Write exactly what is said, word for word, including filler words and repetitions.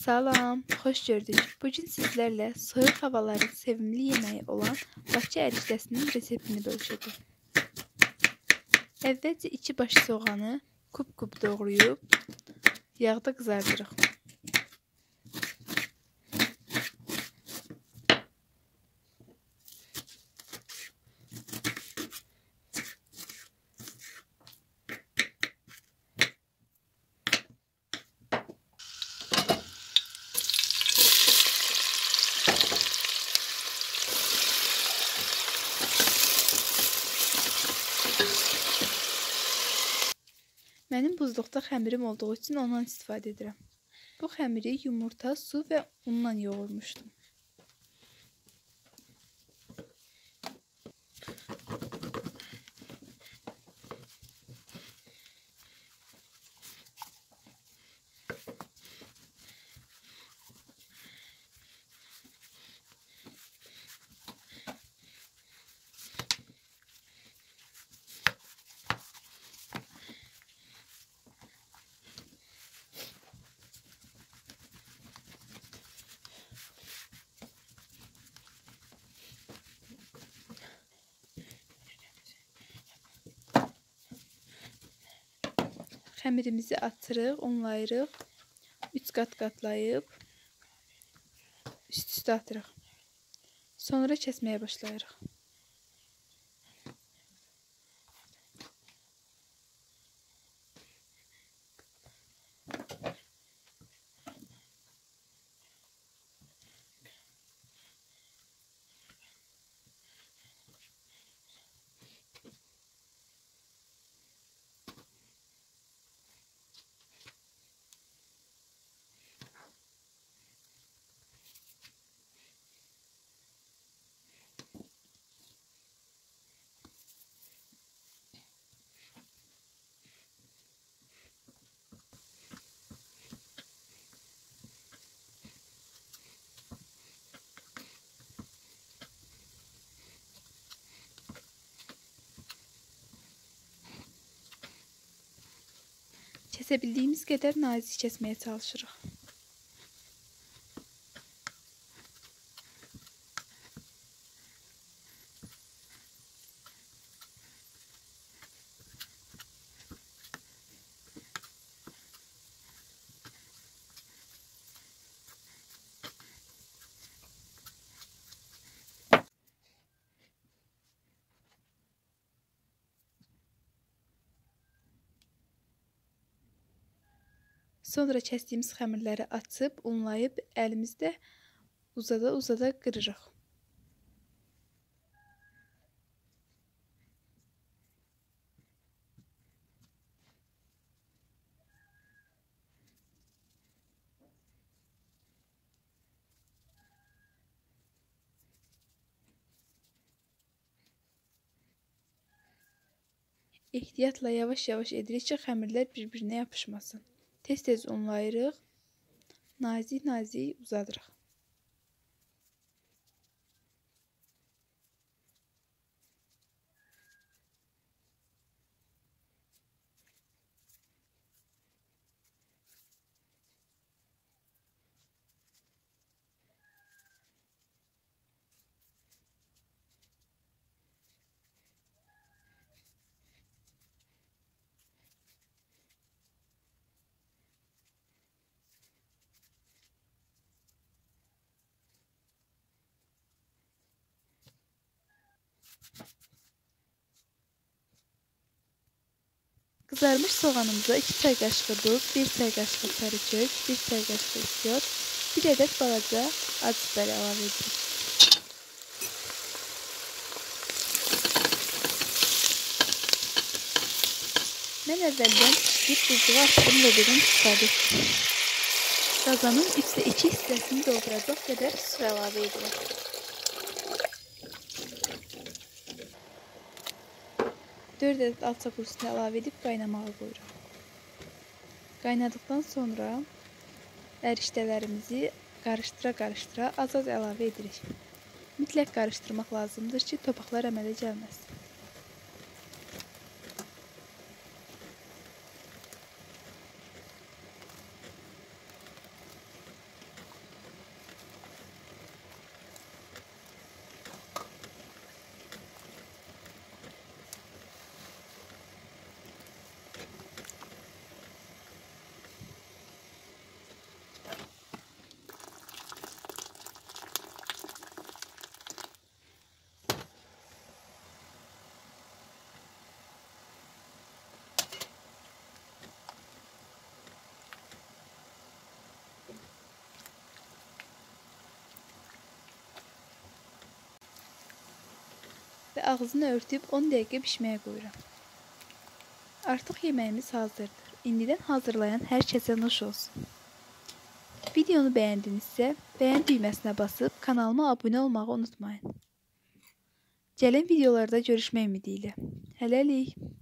Salam, xoş gördük. Bugün sizlerle soyuq havaların sevimli yemeği olan Bakı eriştəsinin reseptini bölüşəcəm. Əvvəlcə iki baş soğanı kub-kub doğrayıb yağda qızardırıq. Mənim buzluqda xəmirim olduğu üçün ondan istifadə edirəm. Bu xəmiri yumurta, su və unla yoğurmuşdum. Xəmirimizi atırıq, unlayırıq, üç qat qatlayıb üst-üstə atırıq. Sonra kəsməyə başlayırıq. Kəsə bildiyimiz qədər nazik kəsməyə çalışırıq. Sonra kəsdiyimiz xəmirləri açıb, unlayıb, əlimizdə uzada-uzada qırırıq. Ehtiyatla yavaş-yavaş edirik ki, xəmirlər bir-birinə yapışmasın. Tez-tez unlayırıq, nazik-nazik uzadırıq. Kızarmış soğanımıza iki çay qaşığı duz, bir çay qaşığı sarı kök, bir çay qaşığı istiyor, bir adet balaca acı biber əlavə edirik. Mən əvvəldən pişirib buzluğa atdım və dedim istifadə etdim. Qazanın üçdə iki hissəsini dolduracaq qədər su əlavə edirik. dörd adet alça qurusunu əlavə edib qaynamağa qoyuruq. Qaynadıqdan sonra ərişdələrimizi qarıştıra-qarıştıra az-az əlavə edirik. Mütləq qarışdırmaq lazımdır ki, topaqlar əmələ gəlməsin. ağzını örtüb on dəqiqə bişməyə qoyuram. Artıq yeməyimiz hazırdır. İndidən hazırlayan hər kəsə nuş olsun. Videonu bəyəndinizsə, bəyən düyməsinə basıb kanalıma abunə olmağı unutmayın. Gələn videolarda görüşmək ümidi ilə. Hələlik.